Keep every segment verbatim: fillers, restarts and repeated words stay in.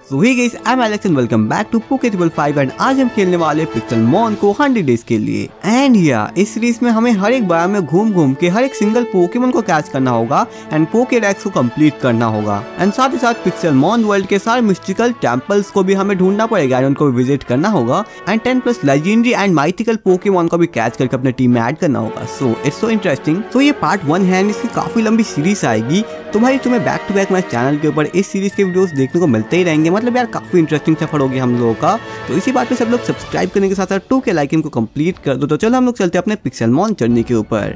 So hey guys, I am Alex and welcome back to pocketable five and आज हम खेलने वाले पिक्सेलमॉन को हंड्रेड डेज के लिए। एंड या इस सीरीज में हमें हर एक बार में घूम घूम के हर एक सिंगल पोकेमॉन को कैच करना होगा एंड पोकेडेक्स को कंप्लीट करना होगा एंड साथ ही साथ पिक्सेलमॉन वर्ल्ड के सारे मिस्टिकल टेंपल्स को भी हमें ढूंढना पड़ेगा एंड उनको विजिट करना होगा and ten plus legendary and mythical pokemon को भी कैच करके अपने टीम में ऐड करना होगा। So it's so interesting. सो ये पार्ट वन है, इसकी काफी लंबी सीरीज आएगी, तो भाई तुम्हें बैक टू बैक मेरे चैनल के ऊपर इस सीरीज के वीडियोस देखने को मिलते ही रहेंगे। मतलब यार काफी इंटरेस्टिंग सफर होगी हम लोगों का। तो इसी बात पे सब लोग सब्सक्राइब करने के साथ साथ टू के लाइक इनको कंप्लीट कर दो। तो चलो हम लोग चलते हैं अपने पिक्सेलमॉन जर्नी के ऊपर।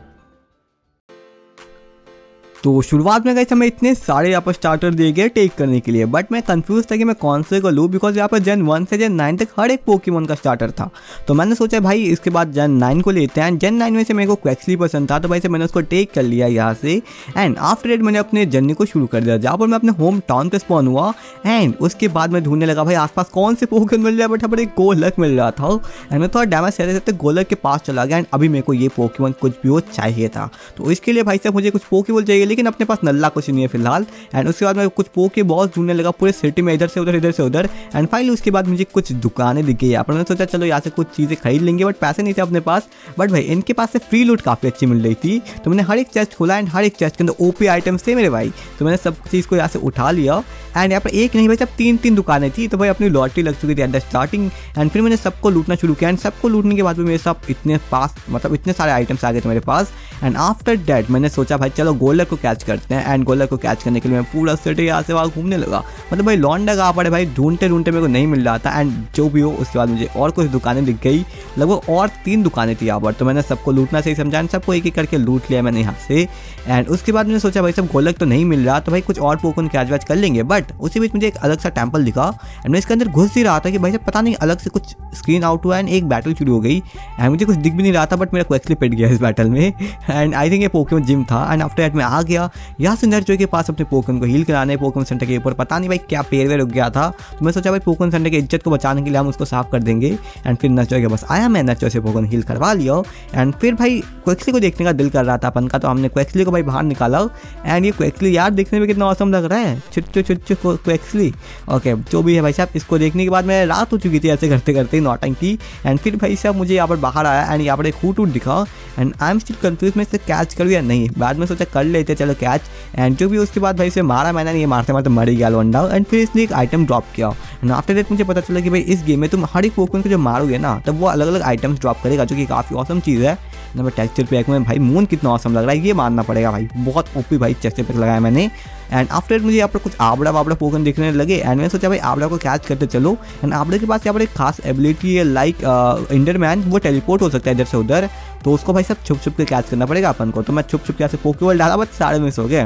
तो शुरुआत में गाइस हमें इतने सारे यहाँ पर स्टार्टर दिए गए टेक करने के लिए, बट मैं कंफ्यूज था कि मैं कौन से को लूँ, बिकॉज यहाँ पर जेन वन से जेन नाइन तक हर एक पोकेमॉन का स्टार्टर था। तो मैंने सोचा भाई इसके बाद जेन नाइन को लेते हैं। जेन नाइन में से मेरे को क्वेक्सली पसंद था, तो भाई से मैंने उसको टेक कर लिया यहाँ से एंड आफ्टर इट मैंने अपने जर्नी को शुरू कर दिया, जहाँ पर मैं अपने होम टाउन पे स्पॉन हुआ एंड उसके बाद मैं ढूंढने लगा भाई आसपास कौन से पोकेमॉन मिल रहा है। बट यहाँ पर एक गोलक मिल रहा था एंड मैं थोड़ा डैमेज सहते सहते गोलक के पास चला गया एंड अभी मेरे को ये पोकेमॉन कुछ भी वो चाहिए था। तो इसके लिए भाई साहब मुझे कुछ पोकेबॉल चाहिए, लेकिन अपने पास नल्ला कुछ नहीं है फिलहाल। एंड उसके बाद मैं कुछ पोके बॉल्स ढूंढने लगा पूरे सिटी में, इधर से उधर इधर से उधर एंड फाइनली उसके बाद मुझे कुछ दुकानें दिख गई यहाँ पर। मैंने सोचा चलो यहाँ से कुछ चीज़ें खरीद लेंगे, बट पैसे नहीं थे अपने पास। बट भाई इनके पास से फ्री लूट काफ़ी अच्छी मिल रही थी, तो मैंने हर एक चेस्ट खोला एंड हर एक चेस्ट के अंदर ओपी आइटम्स थे मेरे भाई। तो मैंने सब चीज़ को यहाँ से उठा लिया एंड यहाँ पर एक नहीं भाई सब तीन तीन दुकानें थी। तो भाई अपनी लॉटरी लग चुकी थी एट द स्टार्टिंग एंड फिर मैंने सबको लूटना शुरू किया एंड सबको लूटने के बाद भी मेरे सब इतने पास मतलब इतने सारे आइटम्स आ गए थे मेरे पास। एंड आफ्टर डैट मैंने सोचा भाई चलो गोलर को कैच करते हैं एंड गोलर को कैच करने के लिए मैं पूरा सिटी यहाँ से वहाँ घूमने लगा। मतलब भाई लौंडा कहाँ पड़े भाई, ढूंढते ढूंढते मेरे को नहीं मिल रहा था एंड जो भी हो उसके बाद मुझे और कुछ दुकानें दिख गई, लगभग और तीन दुकानें थी यहाँ पर। तो मैंने सबको लूटना सही समझा एंड सबको एक एक करके लूट लिया मैंने यहाँ से। एंड उसके बाद मैंने सोचा भाई सब गोलक तो नहीं मिल रहा, तो भाई कुछ और पोकेमॉन कैच वैच कर लेंगे। बट उसी बीच मुझे एक अलग सा टेम्पल दिखा एंड मैं इसके अंदर घुस ही रहा था कि भाई साहब पता नहीं अलग से कुछ स्क्रीन आउट हुआ एंड एक बैटल शुरू हो गई एंड मुझे कुछ दिख भी नहीं रहा था, बट मेरा क्वेक्सली पिट गया इस बैटल में एंड आई थिंक ये पोकेमॉन जिम था। एंड आफ्टर दैट मैं आ गया यहाँ से नर्जो के पास अपने पोकेमॉन को हील कराने पोकेमॉन सेंटर के ऊपर। पता नहीं भाई क्या पेड़ में रुक गया था, तो मैं सोचा भाई पोकेमॉन सेंटर की इज्जत को बचाने के लिए हम उसको साफ कर देंगे एंड फिर नर्जो के पास आया, मैं नर्जो से पोकेमॉन हील करवा लिया एंड फिर भाई क्वेक्सली को देखने का दिल कर रहा था अपन का, तो हमने क्वेक्सली को भाई बाहर निकाला एंड ये क्वेक्सली यार देखने में कितना औसम लग रहा है, छुट्टू छुट्टू क्वेक्सली। ओके जो भी है भाई साहब, इसको देखने के बाद मैं रात हो चुकी थी ऐसे करते करते नौटंकी एंड फिर भाई साहब मुझे यहाँ पर बाहर आया एंड यहाँ पर एक हूट दिखा and I am still confuse मैं इसे कैच करूँ या नहीं। बाद में सोचा कर लेते चलो कैच एंड जो भी उसके बाद भाई इसे मारा मैंने, ये मारते मारते मर गया लौंडा एंड फिर इसने एक आइटम ड्रॉप किया एंड आफ्टर दैट मुझे पता चला कि भाई इस गेम में तुम हर एक पोकेमॉन को जो मारोगे ना तब वो अलग अलग आइटम्स ड्रॉप करेगा, जो कि काफ़ी औसम चीज़ है। नंबर टेक्सचर पैक में भाई मून कितना औसम लग रहा है, ये मानना पड़ेगा भाई, बहुत ओपी भाई टेक्सचर पैक लगाया मैंने। एंड आफ्टर मुझे यहाँ पर कुछ आबड़ा वाबड़ा पोकेमॉन दिखने लगे एंड मैंने सोचा भाई आबड़ा को कैच करते चलो एंड आबड़े के पास यहाँ पर एक खास एबिलिटी है लाइक इंडरमैन, वो टेलीपोर्ट हो सकता है इधर से उधर, तो उसको भाई सब छुप छुप के कैच करना पड़ेगा अपन को। तो मैं छुप छुप के यहाँ से पोकेबॉल डाला बट सारे मिस हो गए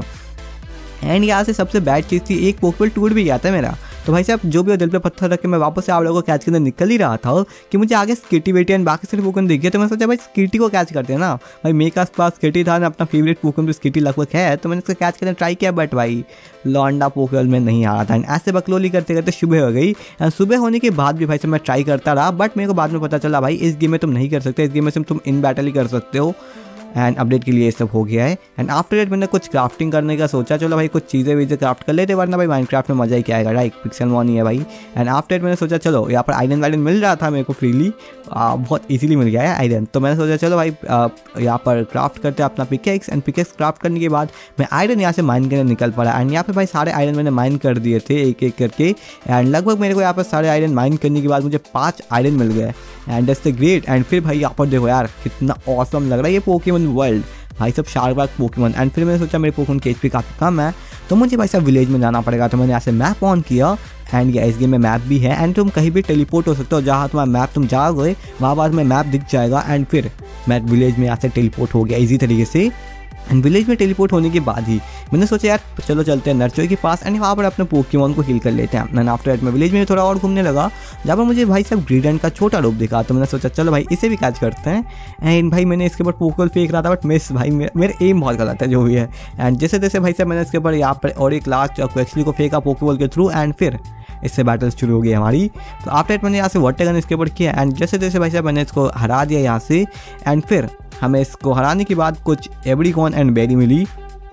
एंड यहाँ से सबसे बैड चीज़ थी एक पोकेबॉल टूट भी गया था मेरा। तो भाई साहब जो भी हो दिल पे पत्थर रख के मैं वापस से आप लोगों को कैच करने निकल ही रहा था कि मुझे आगे स्केटी बेटी एंड बाकी सारे पोकेमॉन दिख गए। तो मैंने सोचा भाई स्केटी को कैच करते हैं ना, भाई मेरे पास पास स्केटी था ना, अपना फेवरेट पोकेमॉन तो स्केटी लगभग है, तो मैंने इसको कैच करने ट्राई किया बट भाई लौंडा पोकेमॉन में नहीं आ रहा था एंड ऐसे बकलोली करते करते सुबह हो गई एंड सुबह होने के बाद भी भाई साहब मैं ट्राई करता रहा, बट मेरे को बाद में पता चला भाई इस गेम में तुम नहीं कर सकते, इस गेम में सिर्फ तुम इन बैटल ही कर सकते हो एंड अपडेट के लिए ये सब हो गया है। एंड आफ्टर डेट मैंने कुछ क्राफ्टिंग करने का सोचा, चलो भाई कुछ चीज़ें वीज़ें क्राफ्ट कर लेते, वरना भाई माइनक्राफ्ट में मज़ा ही क्या आएगा, राइट पिक्सेलमॉन ही है भाई। एंड आफ्टर डेट मैंने सोचा चलो यहाँ पर आयरन वायरन मिल रहा था मेरे को फ्रीली, बहुत इजीली मिल गया है आयरन, तो मैंने सोचा चलो भाई यहाँ पर क्राफ्ट करते हैं अपना पिकेक्स एंड पिकेक्स क्राफ्ट करने के बाद मैं आयरन यहाँ से माइन करने निकल पड़ा एंड यहाँ पर भाई सारे आयरन मैंने माइन कर दिए थे एक एक करके एंड लगभग मेरे को यहाँ पर सारे आयरन माइन करने के बाद मुझे पाँच आयरन मिल गए and that's the great. And फिर भाई यहाँ पर देखो यार कितना ऑसम लग रहा है ये पोकेमॉन वर्ल्ड, भाई सब शार्क पोकेमॉन। एंड फिर मैंने सोचा मेरे पोकेमॉन की एचपी काफ़ी कम है, तो मुझे भाई साहब विलेज में जाना पड़ेगा। तो मैंने ऐसे मैप ऑन किया एंड या इस गेम में मैप भी है एंड तुम कहीं भी टेलीपोर्ट हो सकते हो, जहाँ तुम्हारा मैप तुम जाओगे वहाँ बाद में मैप दिख जाएगा एंड फिर मैं विलेज में यहाँ से टेलीपोर्ट हो गया ईजी तरीके से। एंड विलेज में टेलीपोर्ट होने के बाद ही मैंने सोचा यार चलो चलते हैं नर्चो के पास एंड वहाँ पर अपने पोकेमॉन को हील कर लेते हैं। एंड आफ्टर दैट मैं विलेज में थोड़ा और घूमने लगा, जहाँ पर मुझे भाई साहब ग्रीडेंट का छोटा रूप दिखा, तो मैंने सोचा चलो भाई इसे भी कैच करते हैं एंड भाई मैंने इसके ऊपर पोकेबॉल फेंक रहा था बट मिस, भाई मेरे एम बहुत गलत है जो भी है। एंड जैसे जैसे भाई साहब मैंने इसके ऊपर यहाँ पर और एक लास्ट क्वेक्सली को फेंका पोकेबॉल के थ्रू एंड फिर इससे बैटल शुरू हो गई हमारी। तो आफ्टर दैट मैंने यहाँ से वाटर गन इसके ऊपर किया एंड जैसे जैसे भाई साहब मैंने इसको हरा दिया यहाँ से एंड फिर हमें इसको हराने के बाद कुछ एवरीकॉर्न एंड बेरी मिली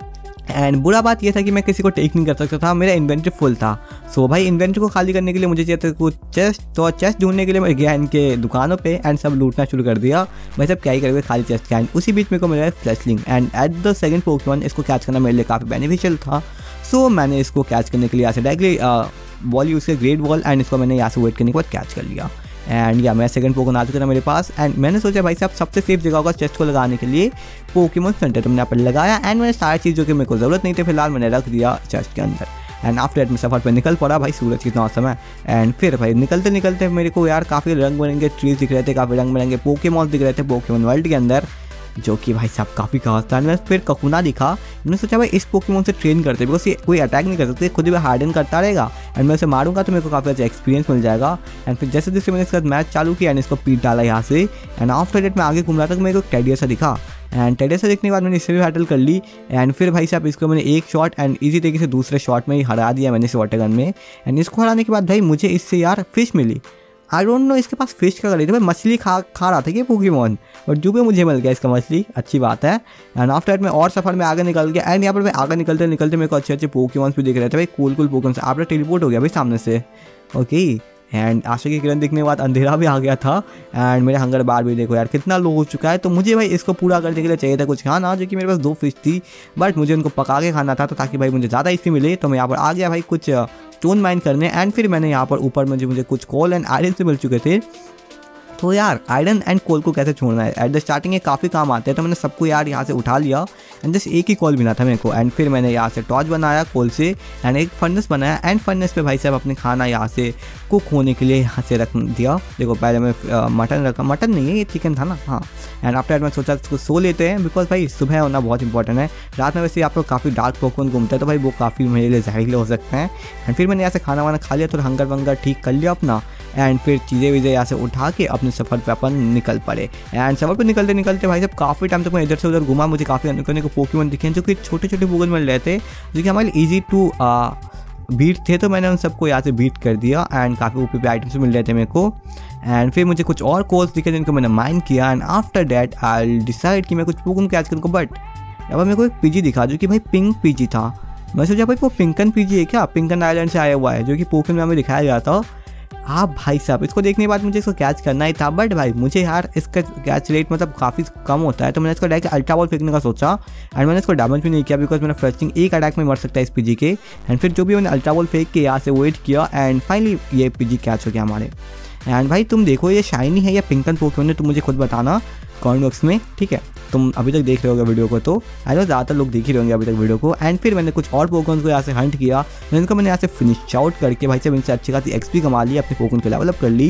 एंड बुरा बात ये था कि मैं किसी को टेक नहीं कर सकता था, मेरा इन्वेंट्री फुल था। सो भाई इन्वेंट्री को खाली करने के लिए मुझे चाहिए था कुछ चेस्ट, तो चेस्ट ढूंढने के लिए मैं गया इनके दुकानों पे एंड सब लूटना शुरू कर दिया। मैं सब क्या ही करेंगे खाली चेस्ट का। एंड उसी बीच मेरे को मिला फ्लैशलिंग and at the second pokemon, इसको कैच करना मेरे लिए काफ़ी बेनिफिशियल था। सो मैंने इसको कैच करने के लिए यहाँ से डायरेक्टली वॉल यूज़ किया, ग्रेट वॉल, एंड इसको मैंने यहाँ से वेट करने के बाद कैच कर लिया। एंड या मैं सेकंड पोकेमॉन आ चुका था मेरे पास। एंड मैंने सोचा भाई साहब सबसे सेफ जगह होगा चेस्ट को लगाने के लिए पोकेमॉन सेंटर, तो मैंने यहाँ पर लगाया। एंड मैंने सारी चीज़ों की मेरे को ज़रूरत नहीं थी फिलहाल मैंने रख दिया चेस्ट के अंदर। एंड आफ्टर दैट मैं सफ़र पर निकल पड़ा, भाई सूरज कितना औसम है। एंड फिर भाई निकलते निकलते मेरे को यार काफ़ी रंग बिरंगे ट्रीज दिख रहे थे, काफ़ी रंग बिरंगे पोकेमॉन दिख रहे थे पोकेमॉन वर्ल्ड के अंदर, जो कि भाई साहब काफ़ी खास था। मैं फिर ककुना दिखा, मैंने सोचा भाई इस पोकेमॉन से ट्रेन करते, बिकॉज ये कोई अटैक नहीं कर सकते, खुद ही हार्डन करता रहेगा एंड मैं उसे मारूंगा तो मेरे को काफ़ी अच्छा एक्सपीरियंस मिल जाएगा। एंड फिर जैसे जैसे मैंने इसके साथ मैच चालू किया एंड इसको पीट डाला यहाँ से। एंड आफ्टर डेट मैं आगे घूम रहा था तो मेरे को टेडिया सा दिखा, एंड टेडिया सा दिखने के बाद मैंने इससे भी बैटल कर ली। एंड फिर भाई साहब इसको मैंने एक शॉट एंड इजी तरीके से दूसरे शॉट में ही हरा दिया मैंने इस वाटर गन में। एंड इसको हराने के बाद भाई मुझे इससे यार फिश मिली, आई डोंट नो इसके पास फिश का कर थी, भाई मछली खा खा रहा था ये पोकेमॉन, और जो भी मुझे मिल गया इसका मछली, अच्छी बात है। एंड आफ्टर दैट मैं और सफर में आगे निकल गया। एंड यहाँ पर मैं आगे निकलते निकलते मेरे को अच्छे अच्छे पोकेमॉन्स भी दिख रहे थे भाई, कूल कूल पोकेमॉन्स। आपने टेलीपोर्ट हो गया भाई सामने से, ओके। एंड आशा की किरण दिखने के बाद अंधेरा भी आ गया था। एंड मेरे हंगर बार भी देखो यार कितना लो हो चुका है। तो मुझे भाई इसको पूरा करने के लिए चाहिए था कुछ खाना, जो कि मेरे पास दो फिश थी, बट मुझे उनको पका के खाना था, तो ताकि भाई मुझे ज़्यादा इससे मिले। तो मैं यहाँ पर आ गया भाई कुछ स्टोन माइन करने। एंड फिर मैंने यहाँ पर ऊपर मुझे मुझे कुछ कोल एंड आयरन से मिल चुके थे। तो यार आयरन एंड कोल को कैसे छोड़ना है, एट द स्टार्टिंग ये काफ़ी काम आते हैं, तो मैंने सबको यार यहाँ से उठा लिया। एंड जस्ट एक ही कोल मिला था मेरे को। एंड फिर मैंने यहाँ से टॉर्च बनाया कोल से एंड एक फर्नेस बनाया। एंड फर्नेस पे भाई साहब अपने खाना यहाँ से कुक होने के लिए यहाँ से रख दिया। देखो पहले मैं मटन रखा, मटन नहीं है ये चिकन था ना, हाँ। एंड आफ्टर मैं सोचा इसको सो लेते हैं, बिकॉज भाई सुबह होना बहुत इंपॉर्टेंट है। रात में वैसे यहाँ पर काफ़ी डार्क पोकेमॉन घूमता है, तो भाई वो काफ़ी मेरे लिए जहरीले हो सकते हैं। एंड फिर मैंने यहाँ से खाना वाना खा लिया, तो हंगर वंगर ठीक कर लिया अपना। एंड फिर चीज़ें वीज़ें यहाँ से उठा के अपने सफ़र पे अपन निकल पड़े। एंड सफ़र पे निकलते निकलते भाई साहब काफ़ी टाइम तक मैं इधर से उधर घुमा, मुझे काफ़ी अनेक को पोकेमॉन दिखे जो कि छोटे छोटे पोकेमॉन मिल रहे थे, जो कि हमारे ईजी टू बीट थे। तो मैंने उन सबको यहाँ से बीट कर दिया। एंड काफ़ी ऊपर पे आइटम्स मिल रहे थे मेरे को। एंड फिर मुझे कुछ और कोल्स दिखे जिनको मैंने माइन किया। And after that I decide कि मैं कुछ पोकेमॉन कैच करूँ, बट यहाँ पर मेरे को एक पीजी दिखा जो कि भाई पिंक पीजी था। मैं सोचा भाई वो पिंकन पीजी है क्या, पिंकन आइलैंड से आया हुआ है, जो कि पोकेमॉन में दिखाया गया था। आप भाई साहब इसको देखने के बाद मुझे इसको कैच करना ही था, बट भाई मुझे यार इसका कैच रेट मतलब काफ़ी कम होता है, तो मैंने इसको डायरेक्ट अल्ट्रा बॉल फेंकने का सोचा। एंड मैंने इसको डैमेज भी नहीं किया, बिकॉज मेरा फ्लशिंग एक अटैक में मर सकता है इस पीजी के। एंड फिर जो भी मैंने अल्ट्रा बॉल फेंक के यहाँ से वेट किया एंड फाइनली ये पीजी कैच हो गया हमारे। एंड भाई तुम देखो ये शाइनी है या पिंकन पोकेमॉन है, तुम मुझे खुद बताना कमेंट बॉक्स में, ठीक है। तुम अभी तक देख रहे होगे वीडियो को, तो आई नो ज़्यादातर लोग देख ही होंगे अभी तक वीडियो को। एंड फिर मैंने कुछ और पोकेमॉन को यहाँ से हंट किया, जिनको मैंने यहाँ से फिनिश आउट करके भाई साहब इनसे अच्छी खासी एक्सपी कमा ली, अपने पोकेमॉन को लेवल अप कर ली।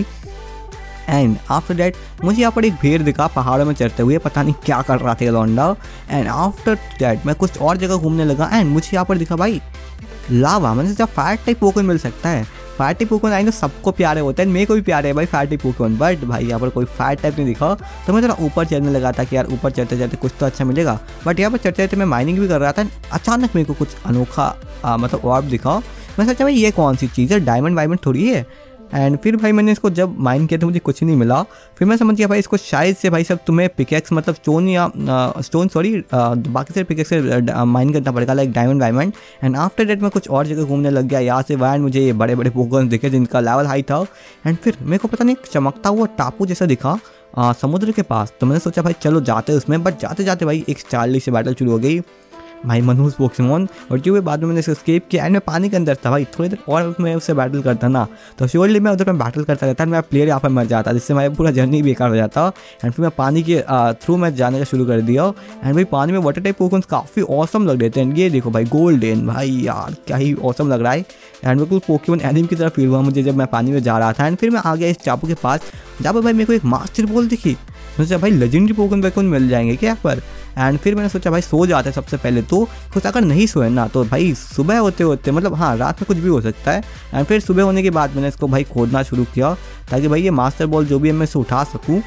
एंड आफ्टर डैट मुझे यहाँ पर एक भेड़ दिखा पहाड़ों में चढ़ते हुए, पता नहीं क्या कर रहा था लौंडा। एंड आफ्टर डैट मैं कुछ और जगह घूमने लगा एंड मुझे यहाँ पर दिखा भाई लावा, मैंने सोचा फायर टाइप पोकेमॉन मिल सकता है। Fire type pokemon I know सबको प्यारे होते हैं, मेरे को भी प्यारे है भाई फायर टाइप पोकेमॉन, बट भाई यहाँ पर कोई फायर टाइप नहीं दिखा। तो मैं थोड़ा ऊपर चढ़ने लगा था कि यार ऊपर चढ़ते चढ़ते कुछ तो अच्छा मिलेगा, बट यहाँ पर चढ़ते चढ़ते मैं माइनिंग भी कर रहा था। अचानक मेरे को कुछ अनोखा आ, मतलब ऑर्ब दिखा। मैं सोचा भाई ये कौन सी चीज़ है, डायमंड वायमंड थोड़ी है। एंड फिर भाई मैंने इसको जब माइन किया तो मुझे कुछ नहीं मिला। फिर मैं समझ गया भाई इसको शायद से भाई सब तुम्हें पिकेक्स मतलब स्टोन या स्टोन सॉरी बाकी सारे पिकेक्स से माइन करना पड़ेगा, लाइक डायमंड वायमंड। एंड आफ्टर डेट मैं कुछ और जगह घूमने लग गया यहाँ से वहाँ, मुझे ये बड़े बड़े पोकेमॉन दिखे जिनका लेवल हाई था। एंड फिर मेरे को पता नहीं चमकता हुआ टापू जैसा दिखा आ, समुद्र के पास। तो मैंने सोचा भाई चलो जाते उसमें, बट जाते जाते भाई एक चार्ली से बैटल शुरू हो गई भाई मनहूस पोकेमॉन, और जो हुए बाद में मैंने इसको स्केप किया। एंड मैं पानी के अंदर था भाई, थोड़ी देर और मैं उससे बैटल करता ना तो श्योरली मैं उधर में बैटल करता रहता, मेरा प्लेयर यहाँ पर मर जाता, जिससे मेरा पूरा जर्नी बेकार हो जाता। एंड फिर मैं पानी के थ्रू मैं जाने का शुरू कर दिया। एंड भाई पानी में वाटर टाइप पोकेमॉन काफ़ी औसम लग रहे थे। एंड ये देखो भाई गोल्डन, भाई यार क्या ही औसम लग रहा है। एंड बिल्कुल पोकेमॉन एनिम की तरह फील हुआ मुझे जब मैं पानी में जा रहा था। एंड फिर मैं आ गया इस चापू के पास, जहाँ पर भाई मेरे को एक मास्टर बॉल दिखी। मैंने सोचा भाई लेजेंडरी पोकेमॉन वेकेमॉन मिल जाएंगे क्या पर। एंड फिर मैंने सोचा भाई सो जाते हैं सबसे पहले, तो कुछ अगर नहीं सोए ना तो भाई सुबह होते होते मतलब हाँ रात में कुछ भी हो सकता है। एंड फिर सुबह होने के बाद मैंने इसको भाई खोदना शुरू किया ताकि भाई ये मास्टर बॉल जो भी है मैं इसे उठा सकूँ।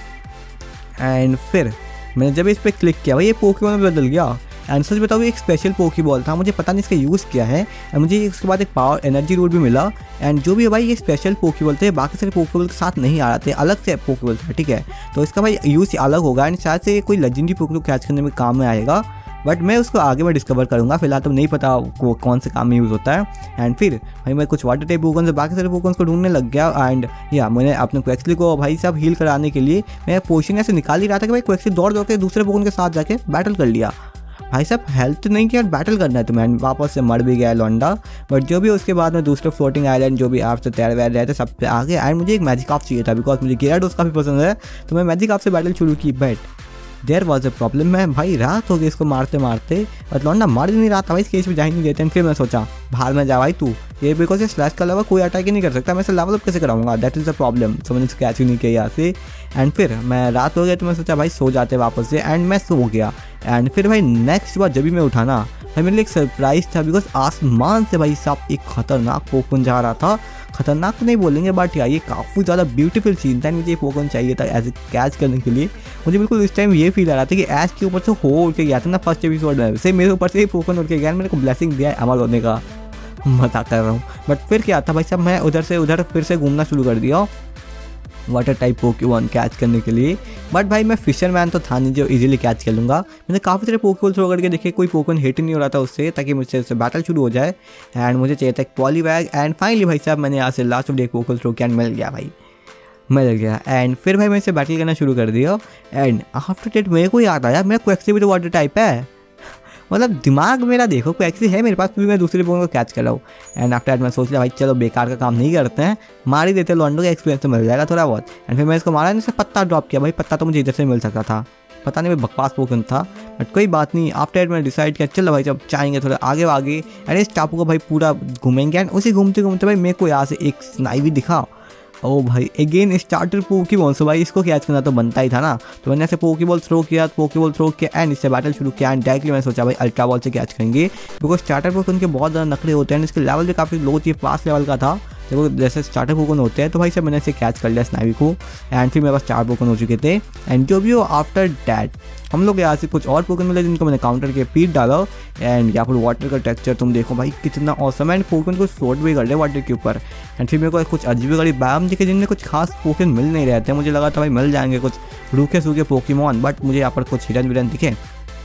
एंड फिर मैंने जब इस पर क्लिक किया भाई ये पोकेमॉन में बदल गया। एंड सच बताओ एक स्पेशल पोकेबॉल था, मुझे पता नहीं इसका यूज़ किया है। एंड मुझे इसके बाद एक पावर एनर्जी रूट भी मिला। एंड जो भी है भाई ये स्पेशल पोकेबॉल थे, बाकी सारे पोकेबॉल के साथ नहीं आ रहे थे, अलग से पोकेबॉल था, ठीक है। तो इसका भाई यूज़ अलग होगा एंड शायद से कोई लेजेंडरी पोकेबॉल कैच करने में काम में आएगा। बट मैं उसको आगे में डिस्कवर करूँगा, फिलहाल तो नहीं पता वो कौन से काम में यूज़ होता है। एंड फिर भाई मैं कुछ वाटर टाइप पोकेमॉन से बाकी सारे पोकेमॉन को ढूंढने लग गया। एंड या मैंने अपने क्वेक्सली को भाई साहब हील कराने के लिए मैं पोजीशन ऐसे निकाल ही रहा था कि भाई क्वेक्सली दौड़ दौड़ के दूसरे पोकेमॉन के साथ जाके बैटल कर लिया। भाई साहब हेल्थ नहीं किया, बैटल करना है तो मैं वापस से मर भी गया लौंडा। बट जो भी उसके बाद में दूसरे फ्लोटिंग आइलैंड जो भी आपसे तैयार वैर रहे थे सब पे आ गए। एंड मुझे एक मैजिक ऑफ चाहिए था बिकॉज मुझे गिराडोस काफ़ी पसंद है, तो मैं मैजिक ऑफ से बैटल शुरू की। But there was a problem, मैं भाई रात हो गई इसको मारते मारते और लौंडा मार ही नहीं रहा था भाई, इस केस में जा ही नहीं देते। फिर मैं सोचा बाहर में जा भाई तू, ये बिकॉज ये स्लैश का अलावा कोई अटैक ही नहीं कर सकता, मैं इसे लेवल अप कैसे कराऊंगा, दैट इज़ द प्रॉब्लम। तो मैंने कैच ही नहीं किया यहाँ से। एंड फिर मैं रात हो गया तो मैं सोचा भाई सो जाते वापस से। एंड मैं सो गया। एंड फिर भाई नेक्स्ट बार जब भी मैं उठा ना भाई मेरे लिए एक सरप्राइज था बिकॉज आसमान से भाई साहब एक खतरनाक पोकेमॉन जा रहा था। खतरनाक तो नहीं बोलेंगे बट यार ये काफ़ी ज़्यादा ब्यूटीफुल सीन था। मुझे ये पोकेमॉन चाहिए था एज ए कैच करने के लिए। मुझे बिल्कुल इस टाइम ये फील आ रहा था कि ऐश के ऊपर से हो उठ के गया था ना फर्स्ट एपिसोड में, से मेरे ऊपर से ही पोकेमॉन उठ के गया, मेरे को ब्लेसिंग दिया है अमल होने का। मजाक कर रहा हूँ। बट फिर क्या था भाई साहब, मैं उधर से उधर फिर से घूमना शुरू कर दिया वाटर टाइप पोकेमॉन कैच करने के लिए। बट भाई मैं फिशरमैन तो था नहीं जो इजीली कैच कर लूँगा। मैंने काफ़ी सारे पोकेमॉन थ्रो करके देखे, कोई पोकेमॉन हिट नहीं हो रहा था उससे, ताकि मुझसे उससे बैटल शुरू हो जाए। एंड मुझे चाहिए था एक पॉलीवैग। एंड फाइनली भाई साहब मैंने यहाँ से last of day pokemon throw किया, मिल गया भाई, मिल गया। एंड फिर भाई मैं इससे बैटल करना शुरू कर दिया। एंड आफ्टर डेट मेरे को याद आया मेरा क्वेक्सी भी तो वाटर टाइप है, मतलब दिमाग मेरा देखो क्वेक्सी है मेरे पास, फिर मैं दूसरे पोकेमॉन को कैच कर रहा हूँ। एंड आफ्टर मैं सोच लिया भाई चलो बेकार का काम नहीं करते हैं, मार ही देते, लॉन्डो का एक्सपीरियंस तो मिल जाएगा थोड़ा बहुत। एंड फिर मैं इसको मारा, इससे पत्ता ड्रॉप किया। भाई पत्ता तो मुझे इधर से मिल सकता था, पता नहीं मैं बकवास पोकेमॉन था, बट कोई बात नहीं। आफ्टर मैंने डिसाइड किया चलो भाई जब चाहेंगे थोड़ा आगे आगे एंड इस टापू को भाई पूरा घूमेंगे। एंड उसी घूमते घूमते भाई मेरे को यहाँ से एक स्नाइवी दिखा। ओ भाई अगेन स्टार्टर पोकेमॉन, सो भाई इसको कैच करना तो बनता ही था ना। तो मैंने ऐसे पोकेबॉल थ्रो किया, पोकेबॉल थ्रो किया एंड इससे बैटल शुरू किया। एंड डायरेक्टली मैंने सोचा भाई अल्ट्रा बॉल से कैच करेंगे बिकॉज स्टार्टर पोकेमॉन के बहुत ज़्यादा नखरे होते हैं। इसके लेवल भी काफ़ी लो थी, पास लेवल का था देखो जैसे स्टार्टर पोकेमॉन होते हैं। तो भाई सब मैंने इसे कैच कर लिया स्नाइवी को। एंड फिर मेरे पास चार पोकेमॉन हो चुके थे। एंड जो भी हो आफ्टर डैट हम लोग यहाँ से कुछ और पोकेमॉन मिले जिनको मैंने काउंटर के पीट डाला। एंड यहाँ पर वाटर का टेक्सचर तुम देखो भाई कितना ऑसम है। एंड पोकेमॉन को फ्लोट भी कर रहे वाटर के ऊपर। एंड फिर मेरे को कुछ अजीब गरीब बायोम दिखे जिनमें कुछ खास पोकेमॉन मिल नहीं रहे थे। मुझे लगा था भाई मिल जाएंगे कुछ रूखे सूखे पोकेमॉन, बट मुझे यहाँ पर कुछ हिरन विरन दिखे।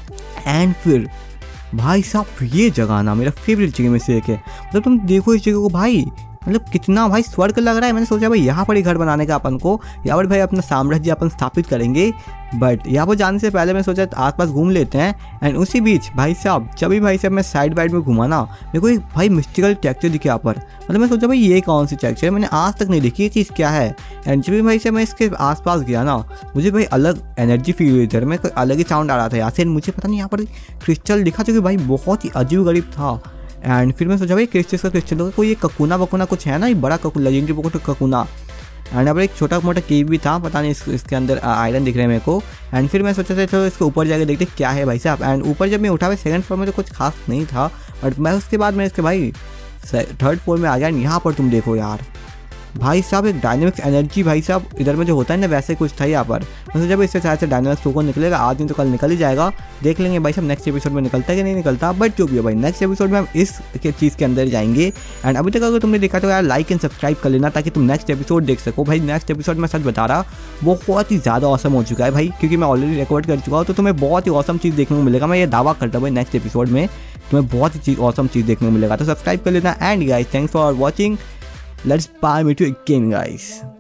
एंड फिर भाई साहब ये जगह ना मेरा फेवरेट जगह में से एक है। मतलब तुम देखो इस जगह को भाई, मतलब कितना भाई स्वर्ग लग रहा है। मैंने सोचा भाई यहाँ पर ही घर बनाने का अपन को, यहाँ पर भाई अपना साम्राज्य अपन स्थापित करेंगे। बट यहाँ पर जाने से पहले मैं सोचा आसपास घूम लेते हैं। एंड उसी बीच भाई साहब जब भी भाई साहब मैं साइड वाइड में घुमा ना मेरे को एक भाई मिस्टिकल टेक्सचर दिखे यहाँ पर। मतलब मैं सोचा भाई ये कौन सी टेक्सचर है, मैंने आज तक नहीं देखी ये चीज़ क्या है। एंड जब भी भाई साहब मैं इसके आसपास गया ना मुझे भाई अलग एनर्जी फील हुई, इधर में कोई अलग ही साउंड आ रहा था यहाँ से। मुझे पता नहीं यहाँ पर क्रिस्टल दिखा जो कि भाई बहुत ही अजीब गरीब था। एंड फिर मैं सोचा भाई क्रिस्टल का क्रिस्टल होगा कोई ये ककुना बकुना कुछ है ना, ये बड़ा ककु लेजेंडरी पोकेमॉन ककुना। एंड यहाँ पर एक छोटा मोटा केव भी था, पता नहीं इस, इसके अंदर आयरन दिख रहे हैं मेरे को। एंड फिर मैं सोचा था चलो इसके ऊपर जाके देखते क्या है भाई साहब। एंड ऊपर जब मैं उठा भाई सेकंड फ्लोर में तो कुछ खास नहीं था, बट मैं उसके बाद मैं इसके भाई थर्ड फ्लोर में आ गया। यहाँ पर तुम देखो यार भाई साहब एक डायनेमिक्स एनर्जी भाई साहब इधर में जो होता है ना वैसे कुछ था यहाँ पर। मतलब जब इससे शायद से डायनेमिक्स पोकेमॉन निकलेगा, आज नहीं तो कल निकल ही जाएगा, देख लेंगे भाई साहब नेक्स्ट एपिसोड में निकलता है कि नहीं निकलता। बट जो भी है भाई नेक्स्ट एपिसोड में हम इस के चीज़ के अंदर जाएंगे। एंड अभी तक अगर तुमने देखा तो यार लाइक एंड सब्सक्राइब कर लेना ताकि तुम नेक्स्ट एपिसोड देख सको। भाई नेक्स्ट एपिसोड में सच बता रहा बहुत ही ज़्यादा औसम हो चुका है भाई, क्योंकि मैं ऑलरेडी रिकॉर्ड कर चुका हूँ। तो तुम्हें बहुत ही औसम चीज़ देखने को मिलेगा, मैं ये दावा करता हूँ भाई नेक्स्ट एपिसोड में तुम्हें बहुत ही चीज़ औसम चीज़ देखने को मिलेगा। तो सब्सक्राइब कर लेना। And guys thanks for watching, let's buy me to again guys।